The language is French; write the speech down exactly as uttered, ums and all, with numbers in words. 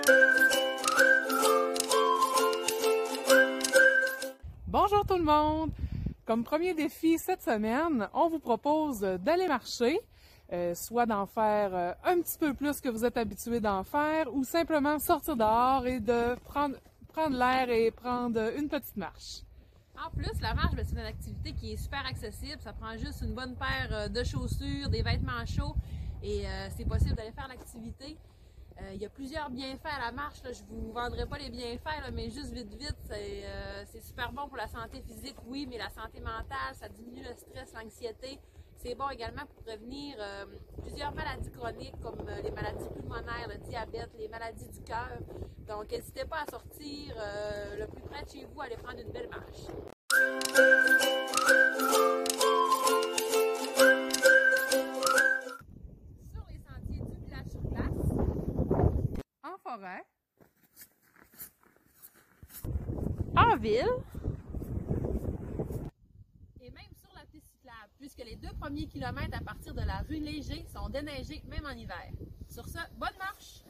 Bonjour tout le monde! Comme premier défi cette semaine, on vous propose d'aller marcher, euh, soit d'en faire euh, un petit peu plus que vous êtes habitué d'en faire, ou simplement sortir dehors et de prendre, prendre l'air et prendre une petite marche. En plus, la marche, c'est une activité qui est super accessible. Ça prend juste une bonne paire de chaussures, des vêtements chauds et euh, c'est possible d'aller faire l'activité. Euh, il y a plusieurs bienfaits à la marche. Là. Je ne vous vendrai pas les bienfaits, là, mais juste vite vite, c'est euh, super bon pour la santé physique, oui, mais la santé mentale, ça diminue le stress, l'anxiété. C'est bon également pour prévenir euh, plusieurs maladies chroniques comme euh, les maladies pulmonaires, le diabète, les maladies du cœur. Donc, n'hésitez pas à sortir euh, le plus près de chez vous, aller prendre une belle marche. Sur les sentiers du village sur place, En forêt, en ville et même sur la piste cyclable, puisque les deux premiers kilomètres à partir de la rue Léger sont déneigés même en hiver. Sur ce, bonne marche!